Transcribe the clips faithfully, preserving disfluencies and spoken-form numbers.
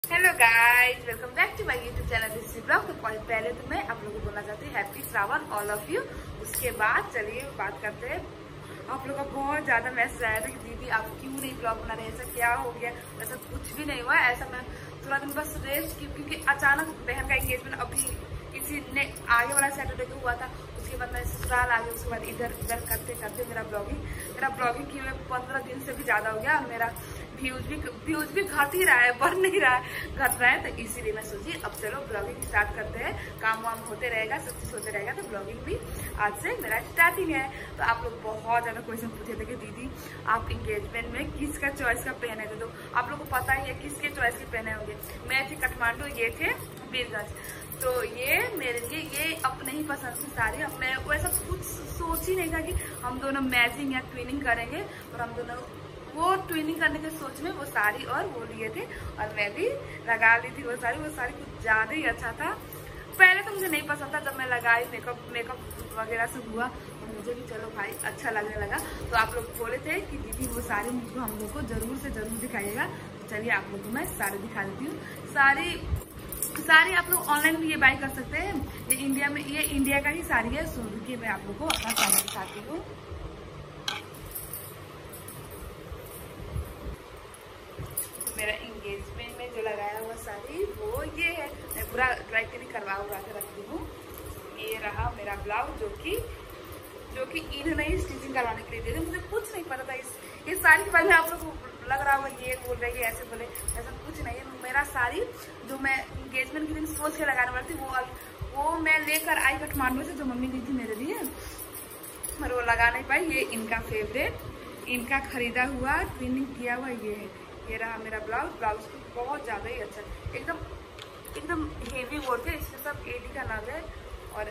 Hello guys, welcome back to my YouTube channel this is blog. तो पहले तो मैं आप लोगों को बोलना चाहती हूँ happy Shravan all of you. उसके बाद चलिए बात करते हैं। आप लोगों का बहुत ज्यादा मैसेज आया था कि दीदी आप क्यों नहीं ब्लॉग बना रहे, ऐसा क्या हो गया। ऐसा कुछ भी नहीं हुआ, ऐसा मैं थोड़ा दिन बस रेस्ट की, क्योंकि अचानक बहन का एंगेजमेंट अभी किसी ने आगे वाला सैटरडे को हुआ था। उसके बाद मैं ससुराल आ गई, उसके बाद इधर उधर करते करते मेरा ब्लॉगिंग मेरा ब्लॉगिंग किए हुए पंद्रह दिन से भी ज्यादा हो गया। मेरा व्यूज भी व्यूज भी घट ही रहा है, बढ़ नहीं रहा है, घट रहा है। तो इसीलिए मैं सोची अब चलो ब्लॉगिंग स्टार्ट करते हैं। काम वाम होते रहेगा, सब चीज होते रहेगा, तो ब्लॉगिंग भी आज से मेरा स्टार्टिंग है। तो आप लोग बहुत ज्यादा क्वेश्चन पूछे थे कि दीदी आप इंगेजमेंट में किसका चॉइस का पहने थे। तो आप लोग को पता ही है किसके चॉइस के पहने होंगे। मैं थी काठमांडू, ये थे बीरगंज। तो ये मेरे लिए ये अपने ही पसंद की साड़ी। अब मैं वैसा कुछ सोच ही नहीं था कि हम दोनों मैचिंग या ट्विनिंग करेंगे, और हम दोनों वो ट्विनिंग करने के सोच में वो साड़ी और वो लिए थे, और मैं भी लगा ली थी वो साड़ी। वो साड़ी कुछ ज्यादा ही अच्छा था। पहले तो मुझे नहीं पसंद था, जब मैं लगाई मेकअप मेकअप वगैरह सब हुआ तो मुझे भी चलो भाई अच्छा लगने लगा। तो आप लोग बोले थे कि दीदी वो साड़ी मुझको हम लोग को जरूर से जरूर दिखाइएगा। तो चलिए आप लोग को मैं साड़ी दिखा देती हूँ। साड़ी साड़ी आप लोग ऑनलाइन भी ये बाय कर सकते हैं। ये इंडिया में ये इंडिया का ही साड़ी है। सो रुकिए मैं आप लोग को अपना साड़ी दिखाती हूँ। मेरा इंगेजमेंट में जो लगाया हुआ साड़ी वो ये है। मैं पूरा ड्राई क्लीनिंग करवा हुआ के रखती हूँ। ये रहा मेरा ब्लाउज, जो कि जो कि इन्होंने ही स्टिचिंग करवाने के लिए दिए थे। मुझे कुछ नहीं पता था इस ये साड़ी के बारे में। आप लोग को लग रहा होगा ये बोल रही है, ऐसे बोले, ऐसा कुछ नहीं है। मेरा साड़ी जो मैं इंगेजमेंट के दिन सोच के लगाने वाली थी वो वो मैं लेकर आई काठमांडू से, जो मम्मी दी थी मेरे लिए, पर वो लगा नहीं पाई। ये इनका फेवरेट, इनका खरीदा हुआ ट्विनिंग किया हुआ ये है। ये रहा मेरा ब्लाउज। ब्लाउज बहुत ज्यादा ही अच्छा, एकदम एकदम हेवी वर्क है। इसमें सब एडी का नाम है। और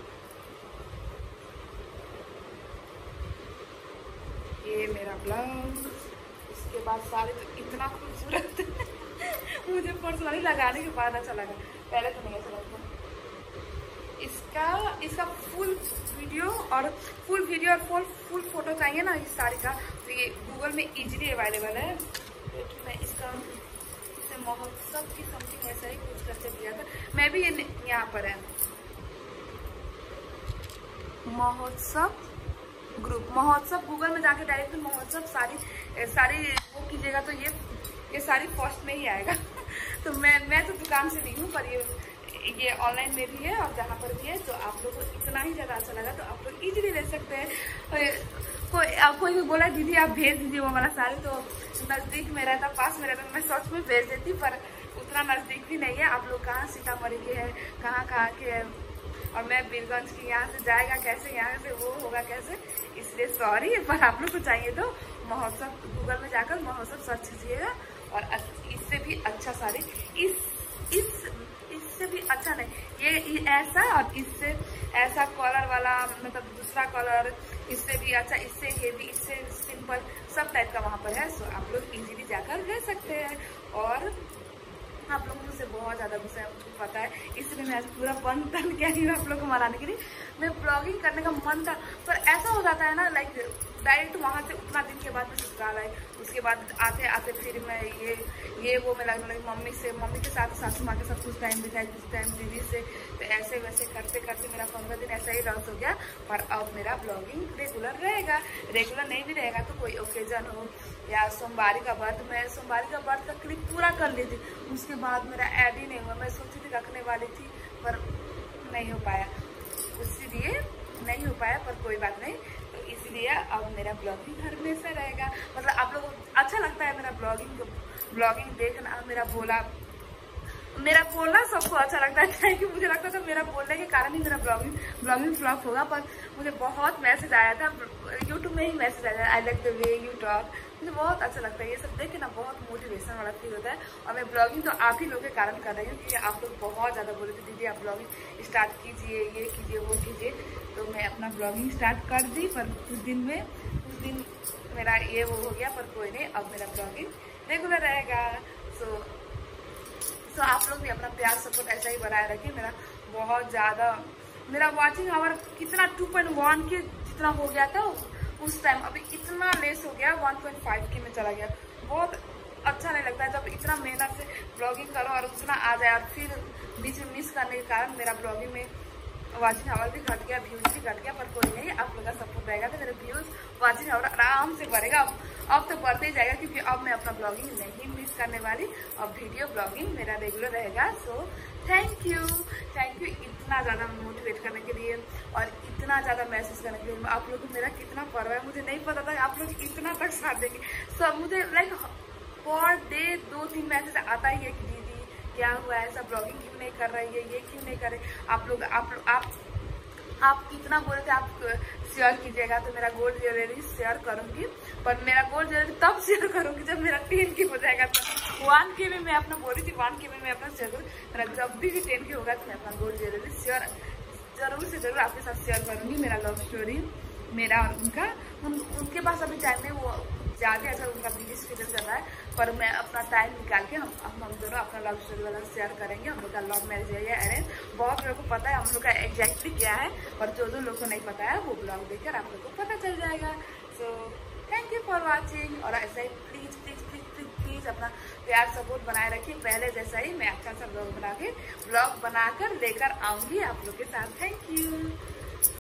ये मेरा ब्लाउज। इसके बाद साड़ी तो इतना खूबसूरत मुझे पर्सनली लगाने के बाद अच्छा लगा, पहले तो नहीं अच्छा लगता। इसका इसका फुल वीडियो और फुल वीडियो और फुल फुल फोटो चाहिए ना इस साड़ी का, तो ये गूगल में इजीली अवेलेबल है। मैं इसका इसे महोत्सव की समथिंग ऐसा ही कुछ करके दिया था। मैं भी ये यहाँ पर है महोत्सव ग्रुप, महोत्सव गूगल में जाके डायरेक्ट महोत्सव साड़ी साड़ी वो कीजिएगा तो ये ये साड़ी फर्स्ट में ही आएगा। तो मैं मैं तो दुकान से नहीं हूँ, पर ये ये ऑनलाइन में भी है और जहाँ पर भी है। तो आप लोग को इतना ही ज्यादा अच्छा लगा तो आप लोग इजीली ले सकते हैं। कोई कोई भी बोला दीदी आप भेज दीजिए वो वाला साड़ी, तो नजदीक में रहता, पास में रहता, मैं सच में भेज देती, पर उतना नजदीक भी नहीं है। आप लोग कहाँ सीतामढ़ी के हैं, कहाँ कहाँ के हैं, और मैं बीरगंज की, यहाँ से जाएगा कैसे, यहाँ से वो होगा कैसे, इसलिए सॉरी। पर आप लोग को चाहिए तो महोत्सव गूगल में जाकर महोत्सव सर्च कीजिएगा। और इससे भी अच्छा साड़ी, इस इस इससे भी अच्छा नहीं, ये ऐसा और इससे ऐसा कलर वाला, मतलब दूसरा कलर, इससे भी अच्छा, इससे हेवी, इससे सिंपल, सब टाइप का वहाँ पर है। सो आप लोग इजीली जाकर ले सकते हैं। और आप लोग मुझसे बहुत ज्यादा गुस्सा है, मुझको पता है, इसलिए मैं आज पूरा बंद कर के आई हूँ आप लोग को मनाने के लिए। मैं ब्लॉगिंग करने का मन था, पर ऐसा हो जाता है ना, लाइक डायरेक्ट वहाँ से उतना दिन के बाद मैं ससुराल आई, उसके बाद आते आते फिर मैं ये ये वो मैं लगने लगी मम्मी से, मम्मी के साथ सासू माँ के साथ कुछ टाइम बिताई, कुछ टाइम दीदी से। तो ऐसे वैसे करते करते मेरा पंद्रह दिन ऐसा ही लॉस हो गया। पर अब मेरा ब्लॉगिंग रेगुलर रहेगा। रेगुलर नहीं भी रहेगा तो कोई ओकेजन हो या सोमवारी का व्रत, मैं सोमवारी का व्रत का क्लिप पूरा कर ली थी, उसके बाद मेरा ऐड ही नहीं हुआ। मैं सोची थी रखने वाली थी पर नहीं हो पाया, इसीलिए नहीं हो पाया, पर कोई बात नहीं। तो इसलिए अब मेरा ब्लॉगिंग हमेशा रहेगा। मतलब आप लोगों को अच्छा लगता है मेरा ब्लॉगिंग ब्लॉगिंग देखना, मेरा बोला मेरा बोलना सबको अच्छा लगता है, कि मुझे लगता था मेरा बोलने के कारण ही मेरा ब्लॉगिंग ब्लॉगिंग फ्लॉप होगा। पर मुझे बहुत मैसेज आया था, यूट्यूब में ही मैसेज आया था, I like the way you talk. मुझे बहुत अच्छा लगता है ये सब देख के ना, बहुत मोटिवेशन वाला फील होता है। और मैं ब्लॉगिंग तो आप ही लोगों के कारण कर रही हूँ, क्योंकि आप लोग बहुत ज़्यादा बोले थे दीदी आप ब्लॉगिंग स्टार्ट कीजिए, ये कीजिए वो कीजिए। तो मैं अपना ब्लॉगिंग स्टार्ट कर दी, पर कुछ दिन में कुछ दिन मेरा ये वो हो गया, पर कोई नहीं, अब मेरा ब्लॉगिंग रेगुलर रहेगा। सो तो आप लोग भी अपना प्यार सपोर्ट ऐसा ही बनाए रखिए। मेरा बहुत ज़्यादा मेरा वॉचिंग आवर कितना टू पॉइंट वन के जितना हो गया था उस टाइम, अभी इतना लेस हो गया, वन पॉइंट फाइव के में चला गया। बहुत अच्छा नहीं लगता है जब इतना मेहनत से ब्लॉगिंग करो और उतना आ जाए और फिर बीच में मिस करने के कारण मेरा ब्लॉगिंग में वाचिंग आवर भी घट गया, व्यूज भी घट गया। पर कोई नहीं, आप लोग का सपोर्ट रहेगा तो मेरे व्यूज वाचिंग आवर आराम से बढ़ेगा। अब अब तो बढ़ते ही जाएगा क्योंकि अब मैं अपना ब्लॉगिंग नहीं मिस करने वाली। अब वीडियो ब्लॉगिंग मेरा रेगुलर रहेगा। So thank you thank you इतना ज़्यादा मोटिवेट करने के लिए और इतना ज़्यादा मैसेज करने के लिए। आप लोग को मेरा कितना पर्व है मुझे नहीं पता था आप लोग इतना तक साथ देंगे। सब मुझे लाइक पर डे दो तीन मैसेज आता ही है कि दीदी क्या हुआ है, ऐसा ब्लॉगिंग क्यों नहीं कर रही है, ये क्यों नहीं करे। आप लोग आप आप आप कितना बोले थे आप शेयर कीजिएगा तो मेरा गोल्ड ज्वेलरी शेयर करूंगी। पर मेरा गोल्ड ज्वेलरी तब शेयर करूंगी जब मेरा टेन के हो जाएगा। तो वन के में मैं अपना बोली थी वन के में मैं अपना शेयर करूँ। मेरा जब भी टेन के होगा तो मैं अपना गोल्ड ज्वेलरी शेयर जरूर से जरूर आपके साथ शेयर करूंगी। मेरा लव स्टोरी मेरा और उनका उन, उनके पास अभी टाइम में वो ज़्यादा अच्छा उनका बिजी स्केड्यूल चल रहा है। पर मैं अपना टाइम निकाल के हम हम दोनों अपना लव स्टोरी वाला शेयर करेंगे। हम लोग का लव मैरिज है या अरेंज, बहुत लोगों को पता है हम लोग का एग्जैक्टली क्या है। पर जो जो लोग को नहीं पता है वो ब्लॉग देखकर आप लोग को पता चल जाएगा। So thank you for watching. और ऐसा ही please please please please please अपना प्यार सपोर्ट बनाए रखिए। पहले जैसा ही मैं अच्छा सा ब्लॉग बना के ब्लॉग बनाकर लेकर आऊंगी आप लोग के साथ। Thank you.